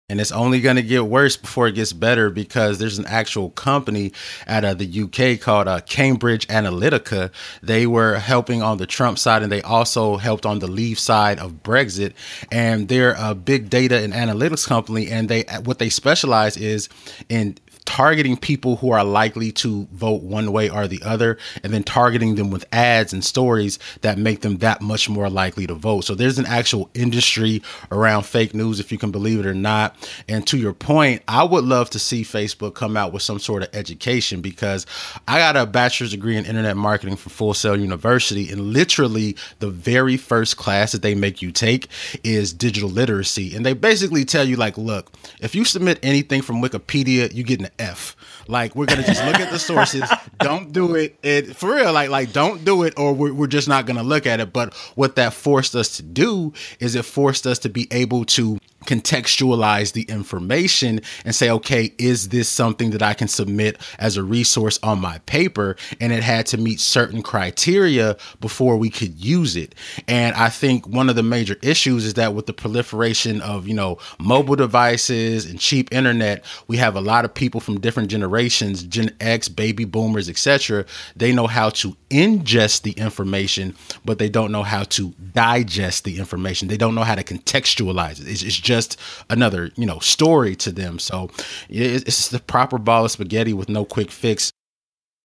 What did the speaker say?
And it's only going to get worse before it gets better because there's an actual company out of the UK called Cambridge Analytica. They were helping on the Trump side and they also helped on the Leave side of Brexit. And they're a big data and analytics company. And what they specialize is in targeting people who are likely to vote one way or the other, and then targeting them with ads and stories that make them that much more likely to vote. So there's an actual industry around fake news, if you can believe it or not. And to your point, I would love to see Facebook come out with some sort of education, because I got a bachelor's degree in internet marketing from Full Sail University, and literally the very first class that they make you take is digital literacy. And they basically tell you, like, look, if you submit anything from Wikipedia, you get an F. Like, we're gonna just look at the sources. Don't do it. For real, like don't do it, or we're just not gonna look at it. But what that forced us to do is it forced us to be able to contextualize the information and say, okay, is this something that I can submit as a resource on my paper? And it had to meet certain criteria before we could use it. And I think one of the major issues is that with the proliferation of, mobile devices and cheap internet, we have a lot of people from different generations, Gen X, baby boomers, etc. They know how to ingest the information, but they don't know how to digest the information. They don't know how to contextualize it. It's just another, story to them. So it's the proper ball of spaghetti with no quick fix.